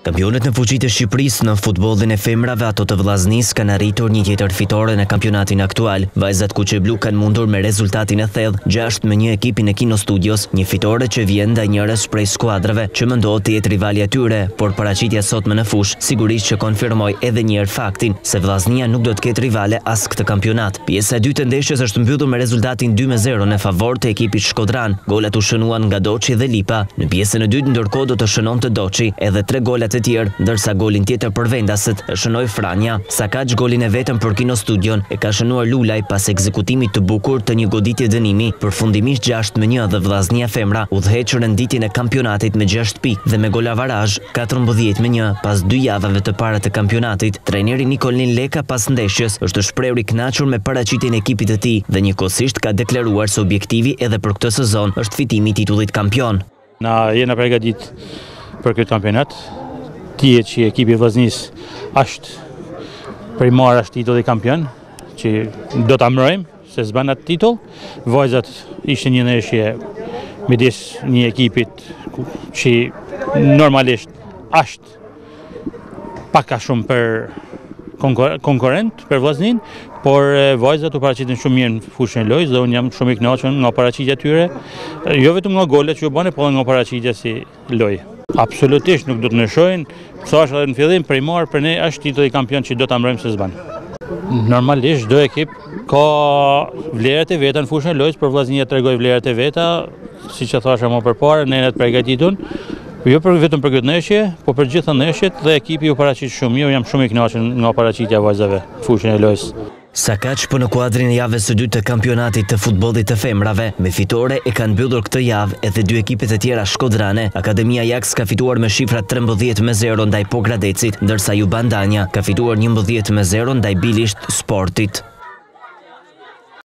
Kampionët në fuqi të Shqipërisë në futbollin e femrave, ato të vllaznisë, kanë arritur një tjetër fitore në kampionatin aktual. Vajzat kuqeblu kanë mundur me rezultatin e thellë 6-1 ekipin e Kino Studios, një fitore që vjen ndaj njërës prej skuadrave që mendohet të jetë rivali e tyre, por paraqitja sotme në fushë sigurisht që konfirmoi edhe një herë faktin se vllaznia nuk do të ketë rivale as këtë kampionat. Pjesa e dytë e ndeshjes është mbyllur me rezultatin 2-0 në favor të ekipit shkodran. Golat u shënuan nga Doçi dhe Lipa. Në pjesën e dytë ndërkohë do të shënonte Doçi edhe 3 golat e tjerë, ndërsa golin tjetër për vendasët e shënoi Franja. Sakaç golin e vetëm për Kino Studion e ka shënuar Lulaj pas ekzekutimit të bukur të një goditje dënimi. Përfundimisht 6-1 dhe vllaznia femra udhëheq renditjen e kampionatit me 6 pikë dhe me golavarazh 14-1 pas 2 javave të para të kampionatit. Trajneri Nikolin Leka pas ndeshjes është shprehur i kënaqur me paraqitjen e ekipit të tij dhe njëkohësisht ka deklaruar se objektivi edhe për këtë sezon është fitimi i titullit kampion. Na jena përgatit për këtë kampionat. Tihet që ekipi i vllaznisë është primar është titulli kampion, që do ta mbrojmë se s'ban atë titull. Vajzat ishte një ndeshje midis një ekipit që normalisht është pak a shumë për konkurrent për vllaznin, por vajzat u paraqitën shumë mirë në fushën e lojës dhe unë jam shumë i kënaqur nga paraqitja e tyre, jo vetëm nga golet që u bënë, por nga paraqitja si lojë. Absolutisht nuk do të ndryshojnë, thash edhe në fillim, primar për ne është titulli kampion që do ta mbrojmë se s'ban. Normalisht çdo ekip ka vlerat e veta në fushën e lojës, por vllaznia tregoi vlerat e veta, siç e thashë më përpara, ne të përgatitur. Jo vetëm për këtë ndeshje, por për gjitha ndeshjet dhe ekipi u paraqit shumë mirë, jam shumë i kënaqur nga paraqitja e vajzave në fushën e lojës. Sakaç po në kuadrin e javës së dytë të kampionatit të futbollit të femrave, me fitore e kanë mbyllur këtë javë edhe 2 ekipet e tjera shkodrane. Akademia Ajax ka fituar me shifra 13-0 ndaj Pogradecit, ndërsa Jubandania ka fituar 11-0 ndaj Bilisht Sportit.